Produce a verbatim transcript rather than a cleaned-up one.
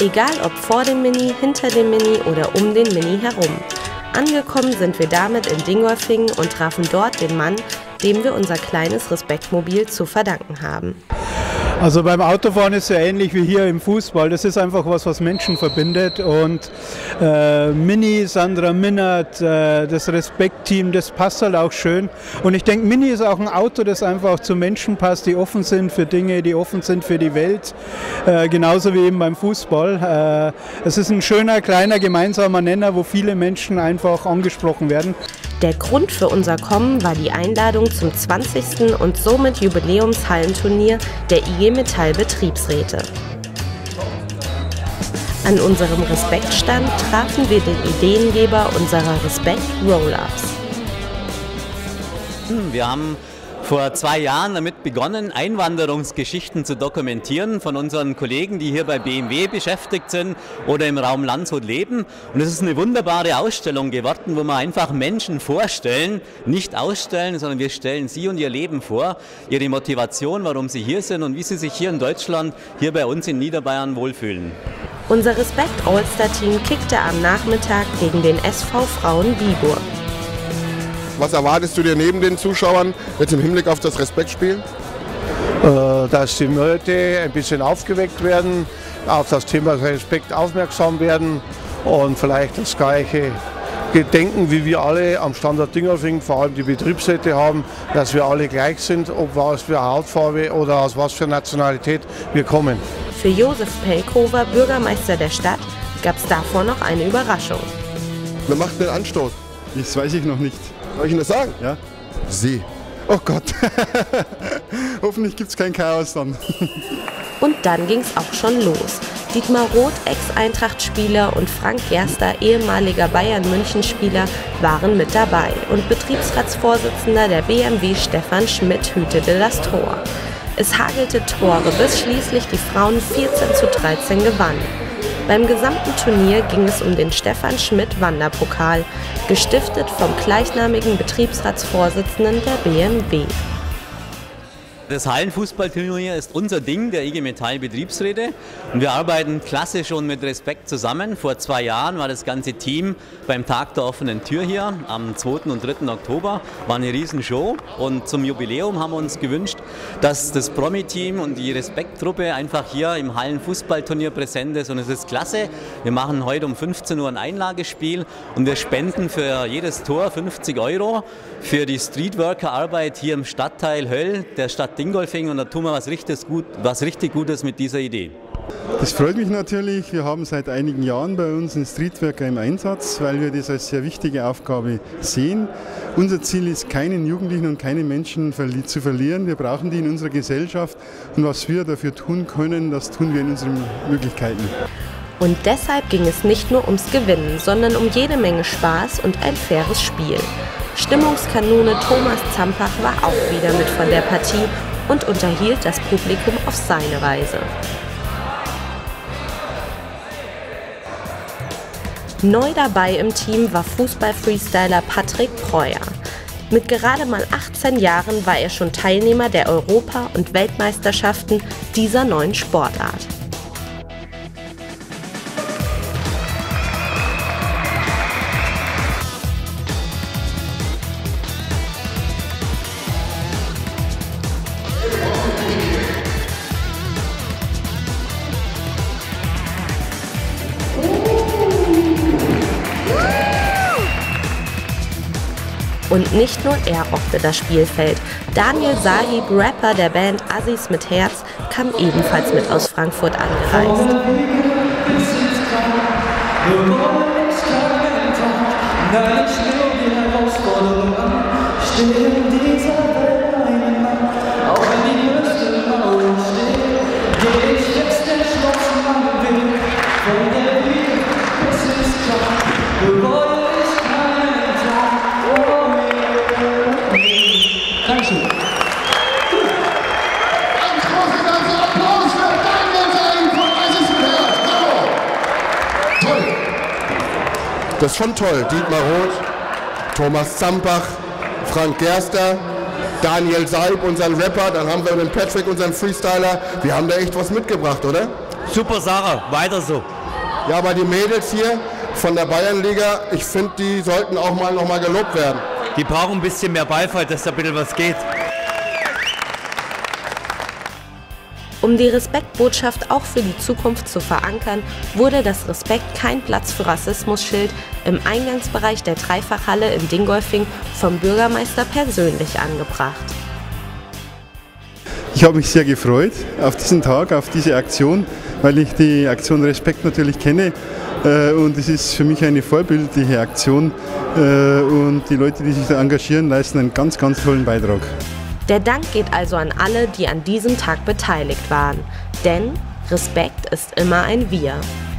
Egal ob vor dem Mini, hinter dem Mini oder um den Mini herum. Angekommen sind wir damit in Dingolfing und trafen dort den Mann, dem wir unser kleines Respektmobil zu verdanken haben. Also beim Autofahren ist es ja ähnlich wie hier im Fußball. Das ist einfach was, was Menschen verbindet. Und äh, Mini, Sandra Minnert, äh, das Respektteam, das passt halt auch schön. Und ich denke, Mini ist auch ein Auto, das einfach zu Menschen passt, die offen sind für Dinge, die offen sind für die Welt. Äh, genauso wie eben beim Fußball. Äh, es ist ein schöner, kleiner, gemeinsamer Nenner, wo viele Menschen einfach angesprochen werden. Der Grund für unser Kommen war die Einladung zum zwanzigsten und somit Jubiläumshallenturnier der I G Metall Betriebsräte. An unserem Respektstand trafen wir den Ideengeber unserer Respekt Roll-Ups. Wir haben vor zwei Jahren damit begonnen, Einwanderungsgeschichten zu dokumentieren von unseren Kollegen, die hier bei B M W beschäftigt sind oder im Raum Landshut leben. Und es ist eine wunderbare Ausstellung geworden, wo wir einfach Menschen vorstellen, nicht ausstellen, sondern wir stellen sie und ihr Leben vor, ihre Motivation, warum sie hier sind und wie sie sich hier in Deutschland, hier bei uns in Niederbayern wohlfühlen. Unser Respekt All-Star-Team kickte am Nachmittag gegen den S V Frauen Biburg. Was erwartest du dir neben den Zuschauern jetzt im Hinblick auf das Respektspiel? Äh, dass die Leute ein bisschen aufgeweckt werden, auf das Thema Respekt aufmerksam werden und vielleicht das gleiche Gedenken, wie wir alle am Standort Dingolfing, vor allem die Betriebsräte haben, dass wir alle gleich sind, ob was für Hautfarbe oder aus was für Nationalität wir kommen. Für Josef Pelkover, Bürgermeister der Stadt, gab es davor noch eine Überraschung. Wer macht den Anstoß? Das weiß ich noch nicht. Soll ich Ihnen das sagen? Ja. Sie. Oh Gott. Hoffentlich gibt es kein Chaos dann. Und dann ging es auch schon los. Dietmar Roth, Ex-Eintracht-Spieler, und Frank Gerster, ehemaliger Bayern-München-Spieler, waren mit dabei. Und Betriebsratsvorsitzender der B M W, Stefan Schmidt, hütete das Tor. Es hagelte Tore, bis schließlich die Frauen vierzehn zu dreizehn gewannen. Beim gesamten Turnier ging es um den Stefan Schmidt Wanderpokal, gestiftet vom gleichnamigen Betriebsratsvorsitzenden der B M W. Das Hallenfußballturnier ist unser Ding, der I G Metall Betriebsräte, und wir arbeiten klasse schon mit Respekt zusammen. Vor zwei Jahren war das ganze Team beim Tag der offenen Tür hier am zweiten und dritten Oktober. War eine Riesenshow, und zum Jubiläum haben wir uns gewünscht, dass das Promi-Team und die Respekttruppe einfach hier im Hallenfußballturnier präsent ist, und es ist klasse. Wir machen heute um fünfzehn Uhr ein Einlagespiel und wir spenden für jedes Tor fünfzig Euro für die Streetworker-Arbeit hier im Stadtteil Höll der Stadt Dingolfing, und da tun wir was richtig, gut, was richtig Gutes mit dieser Idee. Das freut mich natürlich. Wir haben seit einigen Jahren bei uns einen Streetworker im Einsatz, weil wir das als sehr wichtige Aufgabe sehen. Unser Ziel ist, keinen Jugendlichen und keine Menschen zu verlieren. Wir brauchen die in unserer Gesellschaft, und was wir dafür tun können, das tun wir in unseren Möglichkeiten. Und deshalb ging es nicht nur ums Gewinnen, sondern um jede Menge Spaß und ein faires Spiel. Stimmungskanone Thomas Zampach war auch wieder mit von der Partie und unterhielt das Publikum auf seine Weise. Neu dabei im Team war Fußball-Freestyler Patrick Preuer. Mit gerade mal achtzehn Jahren war er schon Teilnehmer der Europa- und Weltmeisterschaften dieser neuen Sportart. Und nicht nur er rockte das Spielfeld. Daniel Sahib, Rapper der Band Assis mit Herz, kam ebenfalls mit aus Frankfurt angereist. Das ist schon toll. Dietmar Roth, Thomas Zampach, Frank Gerster, Daniel Saib, unseren Rapper, dann haben wir den Patrick, unseren Freestyler. Wir haben da echt was mitgebracht, oder? Super Sache, weiter so. Ja, aber die Mädels hier von der Bayernliga, ich finde, die sollten auch mal noch mal gelobt werden. Die brauchen ein bisschen mehr Beifall, dass da bitte was geht. Um die Respektbotschaft auch für die Zukunft zu verankern, wurde das Respekt kein Platz für Rassismus-Schild im Eingangsbereich der Dreifachhalle in Dingolfing vom Bürgermeister persönlich angebracht. Ich habe mich sehr gefreut auf diesen Tag, auf diese Aktion, weil ich die Aktion Respekt natürlich kenne äh, und es ist für mich eine vorbildliche Aktion äh, und die Leute, die sich da engagieren, leisten einen ganz, ganz tollen Beitrag. Der Dank geht also an alle, die an diesem Tag beteiligt waren. Denn Respekt ist immer ein Wir.